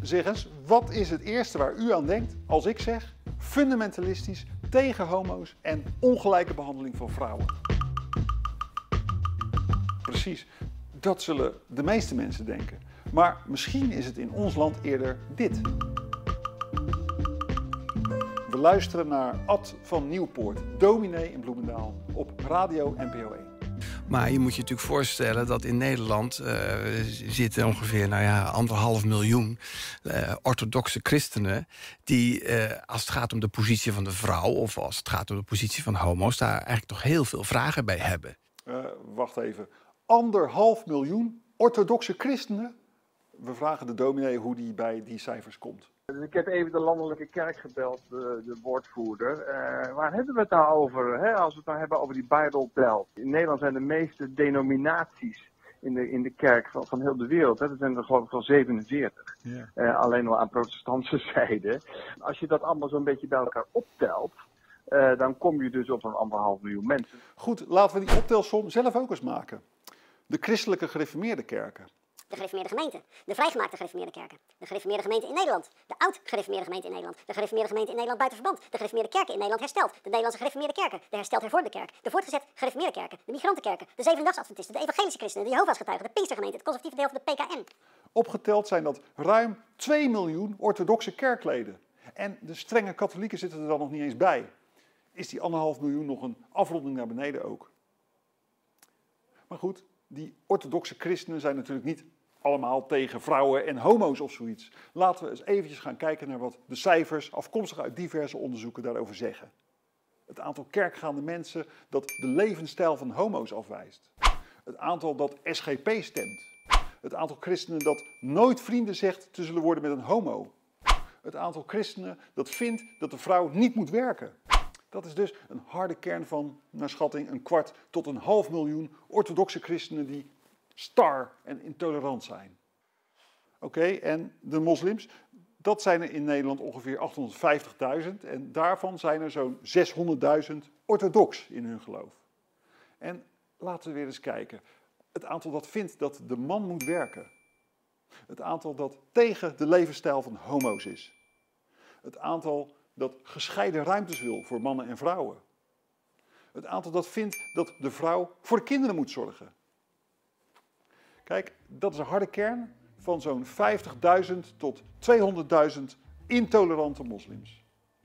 zeg eens, wat is het eerste waar u aan denkt als ik zeg fundamentalistisch, tegen homo's en ongelijke behandeling van vrouwen? Precies, dat zullen de meeste mensen denken. Maar misschien is het in ons land eerder dit. We luisteren naar Ad van Nieuwpoort, dominee in Bloemendaal, op Radio NPO 1. Maar je moet je natuurlijk voorstellen dat in Nederland zitten ongeveer 1,5 miljoen orthodoxe christenen die, als het gaat om de positie van de vrouw of als het gaat om de positie van homo's, daar eigenlijk toch heel veel vragen bij hebben. Wacht even. 1,5 miljoen orthodoxe christenen? We vragen de dominee hoe die bij die cijfers komt. Dus ik heb even de landelijke kerk gebeld, de woordvoerder. Waar hebben we het nou over, hè? Als we het nou hebben over die Bible Belt? In Nederland zijn de meeste denominaties in de kerk van heel de wereld. Hè? Dat zijn er geloof ik wel 47. Ja. Alleen al aan protestantse zijde. Als je dat allemaal zo'n beetje bij elkaar optelt, dan kom je dus op zo'n 1,5 miljoen mensen. Goed, laten we die optelsom zelf ook eens maken. De christelijke gereformeerde kerken. De gereformeerde gemeente, de vrijgemaakte gereformeerde kerken, de gereformeerde gemeente in Nederland, de oud-gereformeerde gemeente in Nederland, de gereformeerde gemeente in Nederland buiten verband, de gereformeerde kerken in Nederland hersteld, de Nederlandse gereformeerde kerken, de hersteld hervormde kerk, de voortgezet gereformeerde kerken, de migrantenkerken, de Zevendedagsadventisten, de evangelische christenen, de Jehovah's-getuigen, de Pinkstergemeente, het conservatieve deel van de PKN. Opgeteld zijn dat ruim 2 miljoen orthodoxe kerkleden. En de strenge katholieken zitten er dan nog niet eens bij. Is die 1,5 miljoen nog een afronding naar beneden ook? Maar goed, die orthodoxe christenen zijn natuurlijk niet allemaal tegen vrouwen en homo's of zoiets. Laten we eens eventjes gaan kijken naar wat de cijfers, afkomstig uit diverse onderzoeken, daarover zeggen. Het aantal kerkgaande mensen dat de levensstijl van homo's afwijst. Het aantal dat SGP stemt. Het aantal christenen dat nooit vrienden zegt te zullen worden met een homo. Het aantal christenen dat vindt dat de vrouw niet moet werken. Dat is dus een harde kern van, naar schatting, 1/4 tot 1,5 miljoen orthodoxe christenen die star en intolerant zijn. Oké, en de moslims, dat zijn er in Nederland ongeveer 850.000 en daarvan zijn er zo'n 600.000 orthodox in hun geloof. En laten we weer eens kijken. Het aantal dat vindt dat de man moet werken. Het aantal dat tegen de levensstijl van homo's is. Het aantal dat gescheiden ruimtes wil voor mannen en vrouwen. Het aantal dat vindt dat de vrouw voor de kinderen moet zorgen. Kijk, dat is een harde kern van zo'n 50.000 tot 200.000 intolerante moslims.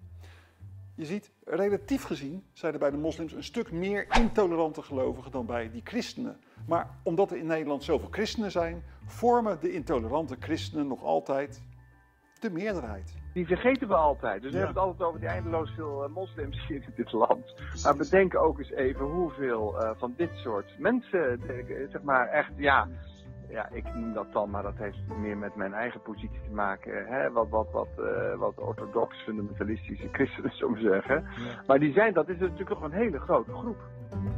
Je ziet, relatief gezien zijn er bij de moslims een stuk meer intolerante gelovigen dan bij die christenen. Maar omdat er in Nederland zoveel christenen zijn, vormen de intolerante christenen nog altijd de meerderheid. Die vergeten we altijd. Dus we hebben het altijd over die eindeloos veel moslims hier in dit land. Maar bedenk ook eens even hoeveel van dit soort mensen, zeg maar echt, ja, ik noem dat dan, maar dat heeft meer met mijn eigen positie te maken. Hè? Wat orthodox, fundamentalistische christenen, zo maar zeggen. Maar dat is natuurlijk nog een hele grote groep.